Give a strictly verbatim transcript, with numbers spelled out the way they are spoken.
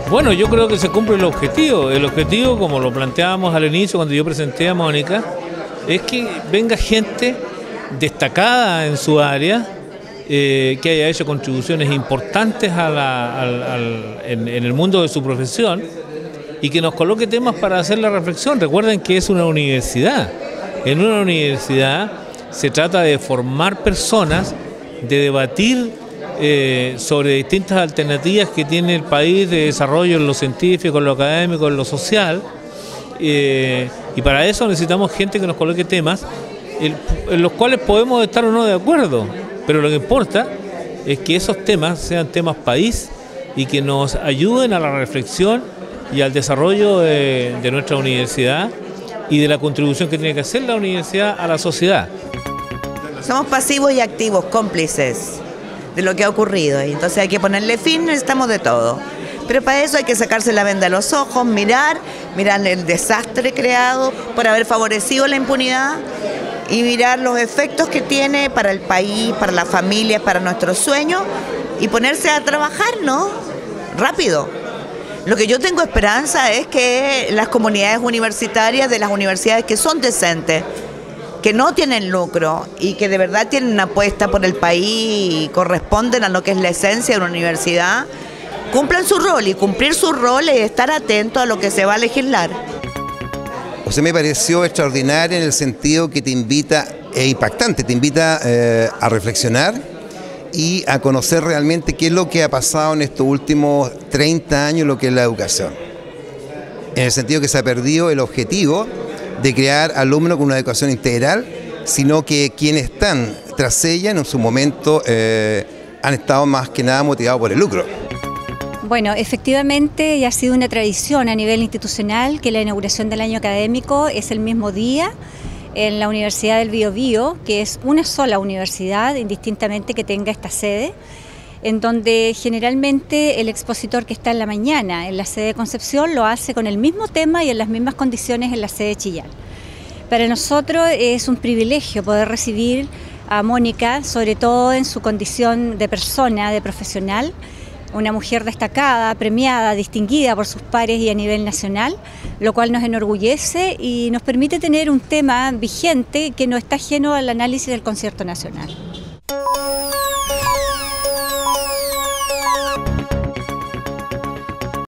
Bueno, yo creo que se cumple el objetivo. El objetivo, como lo planteábamos al inicio cuando yo presenté a Mónica, es que venga gente destacada en su área, eh, que haya hecho contribuciones importantes a la, al, al, en, en el mundo de su profesión y que nos coloque temas para hacer la reflexión. Recuerden que es una universidad. En una universidad se trata de formar personas, de debatir eh, sobre distintas alternativas que tiene el país de desarrollo en lo científico, en lo académico, en lo social. Eh, y para eso necesitamos gente que nos coloque temas en, en los cuales podemos estar o no de acuerdo, pero lo que importa es que esos temas sean temas país y que nos ayuden a la reflexión y al desarrollo de, de nuestra universidad y de la contribución que tiene que hacer la universidad a la sociedad. Somos pasivos y activos, cómplices de lo que ha ocurrido, y entonces hay que ponerle fin, necesitamos de todo. Pero para eso hay que sacarse la venda de los ojos, mirar, mirar el desastre creado por haber favorecido la impunidad y mirar los efectos que tiene para el país, para las familias, para nuestros sueños y ponerse a trabajar, ¿no? Rápido. Lo que yo tengo esperanza es que las comunidades universitarias de las universidades que son decentes, que no tienen lucro y que de verdad tienen una apuesta por el país y corresponden a lo que es la esencia de una universidad, cumplan su rol, y cumplir su rol es estar atento a lo que se va a legislar. O sea, me pareció extraordinaria en el sentido que te invita, e impactante, te invita eh, a reflexionar y a conocer realmente qué es lo que ha pasado en estos últimos treinta años, lo que es la educación. En el sentido que se ha perdido el objetivo de crear alumnos con una educación integral, sino que quienes están tras ella en su momento eh, han estado más que nada motivados por el lucro. Bueno, efectivamente ya ha sido una tradición a nivel institucional que la inauguración del año académico es el mismo día en la Universidad del Biobío, que es una sola universidad, indistintamente que tenga esta sede, en donde generalmente el expositor que está en la mañana en la sede de Concepción lo hace con el mismo tema y en las mismas condiciones en la sede de Chillán. Para nosotros es un privilegio poder recibir a Mónica, sobre todo en su condición de persona, de profesional, una mujer destacada, premiada, distinguida por sus pares y a nivel nacional, lo cual nos enorgullece y nos permite tener un tema vigente que no está ajeno al análisis del concierto nacional.